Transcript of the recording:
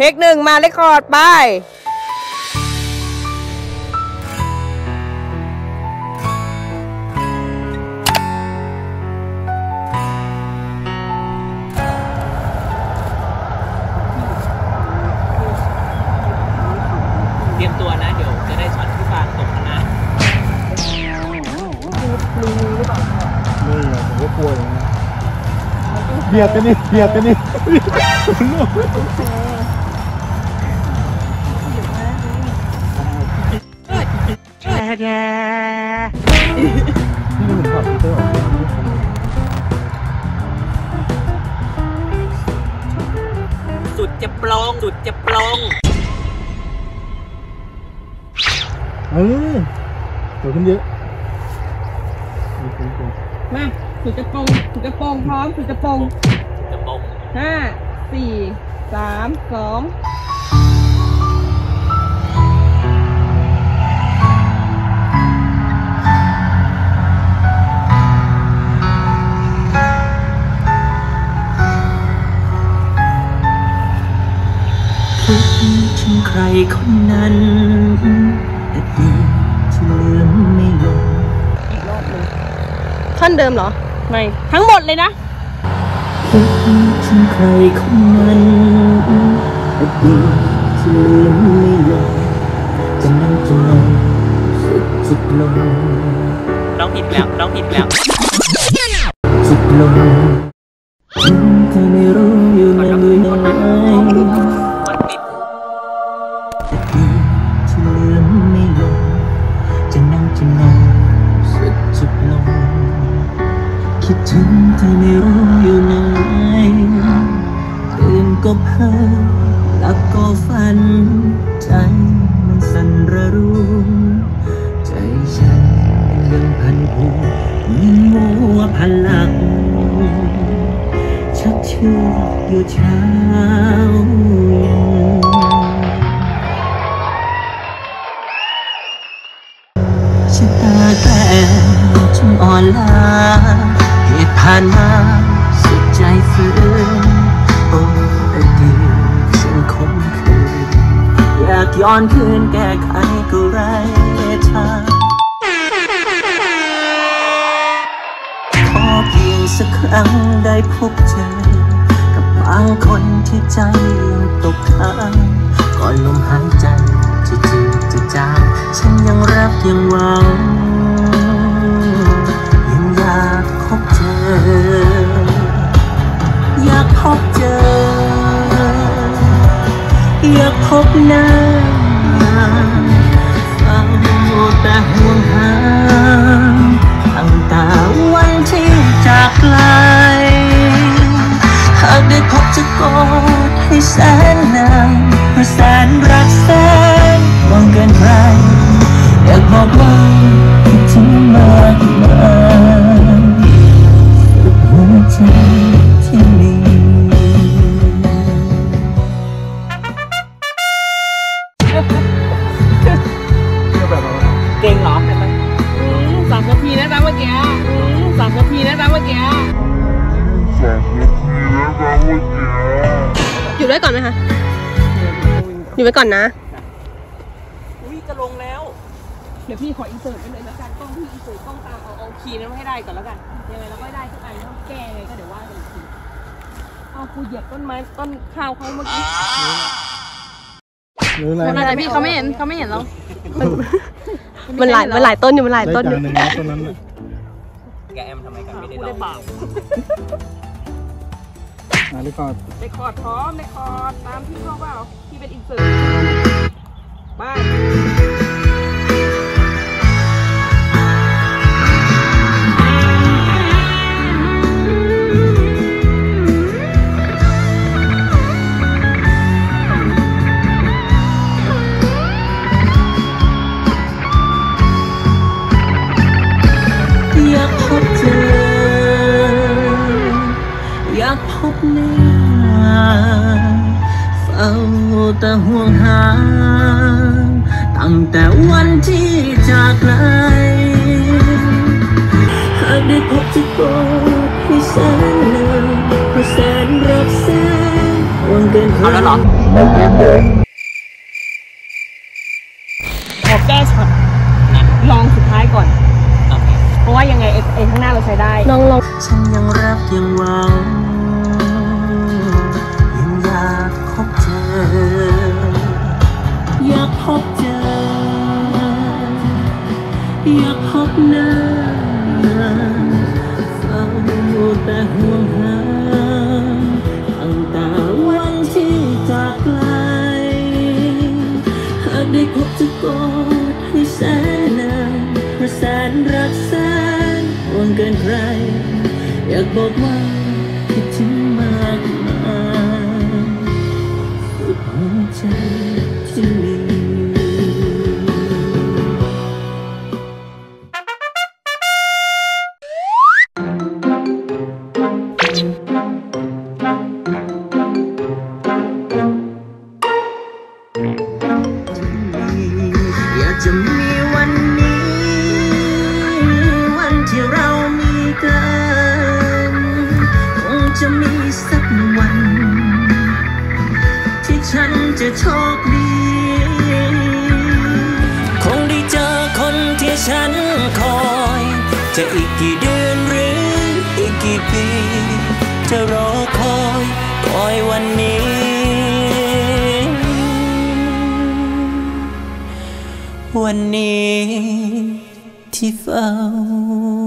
เทคหนึ่งมาเลคคอร์ดไปเตรียมตัวนะเดี๋ยวจะได้ช็อตที่ฟางตกนะนี่ผมก็กลัวอย่างนี้เบียดกันนี่เบียดกันนี่สุดจะปลองสุดจะปลองเดี๋ยวขึ้นเยอะมาสุดจะปงสุดจะปงพร้อมสุดจะปงจะปง 5 4 3 2 ถึงใครคนนั้นแต่ดีที่ลืมไม่ลงอีกรอบนึงท่อนเดิมเหรอไม่ทั้งหมดเลยนะถึงใครคนนั้นแต่ดีที่ลืมไม่ลงจะนั่งจะนอนสุดจุดลงร้องผิดแล้วร้องผิดแล้วจุดลงถึงเธอไม่รู้อยู่ในมือไหนคิดถึงเธอไม่รู้อยู่ไหนตื่นก็เพ้อหลับก็ฝันใจมันสั่นระรุมใจฉันเป็นเรื่องพันผูกยิ่งมัวพลักชักชื่ออยู่เช้าชะตาแต่ฉันอ่อนล้าเหตุผ่านมาสุดใจฝืนโอ้อดีตฉันคงคืนอยากย้อนคืนแก้ไขก็ไร้ทางขอเพียงสักครั้งได้พบเจอกับบางคนที่ใจยังตกค้างก่อนลมหายใจจะจืดจะจางฉันยังรักยังหวังอยากพบเจออยากพบเจออยากพบหน้าฟังแต่ห่วงหาตั้งแต่วันที่จากไกลหากได้พบจะกอดให้แสนนานเพราะแสนรักแสนหวังเกินใครอยากบอกว่าคิดถึงมากมายสุดหัวใจที่มีเก่งเหรอ 3 นาทีนะจ๊ะเมื่อกี้3 นาทีนะจ๊ะเมื่อกี้อยู่ด้วยก่อนไหมคะอยู่ไว้ก่อนนะอุ้ยจะลงแล้วเดี๋ยวพี่ขออินเสิร์ตไปเลยแล้วกันกล้องพี่อินเสิร์ตกล้องตามเอาคีย์นั้นให้ได้ก่อนแล้วกันยังไงเราก็ได้ทุกอันต้องแก้ไงก็เดี๋ยวว่ากันอีกทีเอากูเหยียบต้นไม้ต้นข้าวเขาเมื่อกี้แต่พี่เขาไม่เห็นเรามันหลายต้นอยู่มันหลายต้นอยู่ต้นนั้นแกแอมทำไมกันไม่ได้เปล่าเลคคอร์ดพร้อมเลคคอร์ดตามพี่เข้าเปล่าพี่เป็นอินเสิร์ตไปอยากพบเจออยากพบหน้าเฝ้าแต่ห่วงหาตั้งแต่วันที่จากไกลหากได้พบจะกอดให้แสนนานเพราะแสนรักแสนหวงเกินเอาแล้วเหรอขอแก้ช็อตลองสุดท้ายก่อนเพราะว่ายังไงไอ้ข้างหน้าเราใช้ได้ลองฉันยังรักยังหวังยังอยากพบเธออยากพบเจออยากพบหน้าเฝ้าแต่ห่วงหาตั้งแต่วันที่จากไกลหากได้พบจะกอดให้แสนนานเพราะแสนรักแสนห่วงเกินใครอยากบอกว่าคิดถึงมากมายสุดหัวใจที่มี อยากจะมีวันนี้วันที่เรามีกันคงจะมีสักวันที่ฉันจะโชคดีคงได้เจอคนที่ฉันคอยจะอีกกี่เดือนหรืออีกกี่ปีจะรอคอยวันนี้วันนี้ที่เฝ้า